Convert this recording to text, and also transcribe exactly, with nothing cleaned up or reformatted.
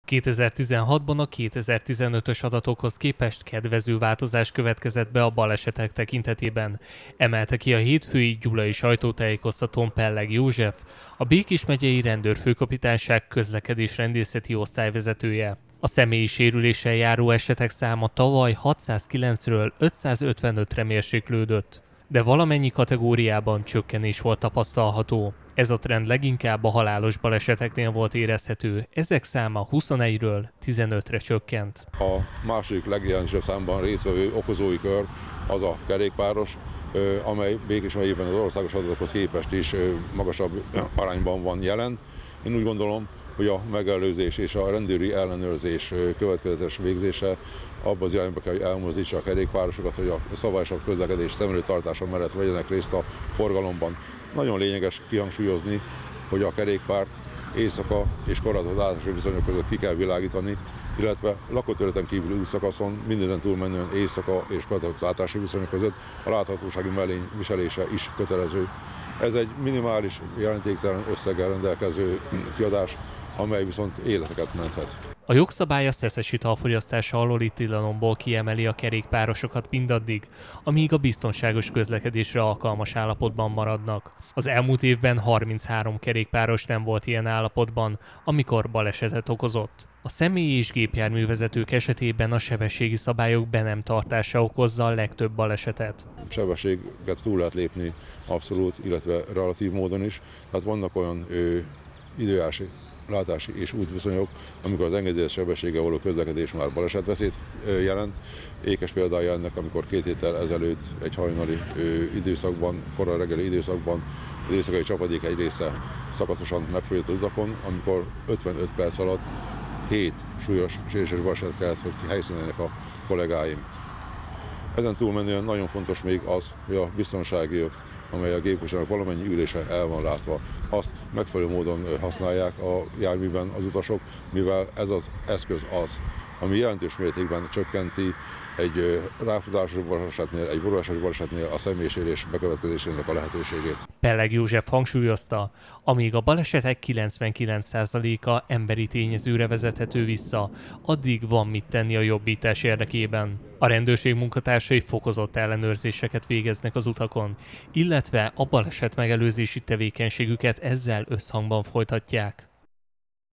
kétezer-tizenhatban a kétezer-tizenötös adatokhoz képest kedvező változás következett be a balesetek tekintetében, emelte ki a hétfői gyulai sajtótájékoztatón Pelleg József, a Békés megyei rendőrfőkapitányság közlekedésrendészeti osztályvezetője. A személyi sérüléssel járó esetek száma tavaly hatszázkilencről ötszázötvenötre mérséklődött, de valamennyi kategóriában csökkenés volt tapasztalható. Ez a trend leginkább a halálos baleseteknél volt érezhető, ezek száma huszonegyről tizenötre csökkent. A második legjelentősebb számban résztvevő okozói kör az a kerékpáros, amely Békés megyében az országos adatokhoz képest is magasabb arányban van jelen. Én úgy gondolom, hogy a megelőzés és a rendőri ellenőrzés következetes végzése abba az irányba kell, hogy elmozdítsa a kerékpárosokat, hogy a szabályosabb közlekedés szem előtt tartása mellett vegyenek részt a forgalomban. Nagyon lényeges kihangsúlyozni, hogy a kerékpárt éjszaka és korlátozott látási viszonyok között ki kell világítani, illetve lakóterületen kívüli útszakaszon mindezen túlmenően éjszaka és korlátozott látási viszonyok között a láthatósági mellény viselése is kötelező. Ez egy minimális, jelentéktelen összeggel rendelkező kiadás, amely viszont életeket menthet. A jogszabály a szeszes italfogyasztása alóli tilalomból kiemeli a kerékpárosokat mindaddig, amíg a biztonságos közlekedésre alkalmas állapotban maradnak. Az elmúlt évben harminchárom kerékpáros nem volt ilyen állapotban, amikor balesetet okozott. A személyi és gépjárművezetők esetében a sebességi szabályok be nem tartása okozza a legtöbb balesetet. Sebességet túl lehet lépni abszolút, illetve relatív módon is. Tehát vannak olyan ö, időjárási, látási és útviszonyok, amikor az engedélyezett sebességgel való közlekedés már balesetveszélyt jelent. Ékes példája ennek, amikor két héttel ezelőtt egy hajnali ö, időszakban, kora reggeli időszakban az éjszakai csapadék egy része szakaszosan megfolyott az utakon, amikor ötvenöt perc alatt hét súlyos sérüléses balesetet kellett, hogy helyszíneljenek a kollégáim. Ezen túlmenően nagyon fontos még az, hogy a biztonsági öv, amely a gépkocsinak valamennyi ülése el van látva, azt megfelelő módon használják a járműben az utasok, mivel ez az eszköz az, ami jelentős mértékben csökkenti egy ráfutásos balesetnél, egy borulásos balesetnél a személyisérés bekövetkezésének a lehetőségét. Pelleg József hangsúlyozta, amíg a balesetek kilencvenkilenc százaléka emberi tényezőre vezethető vissza, addig van mit tenni a jobbítás érdekében. A rendőrség munkatársai fokozott ellenőrzéseket végeznek az utakon, illetve a baleset megelőzési tevékenységüket ezzel összhangban folytatják.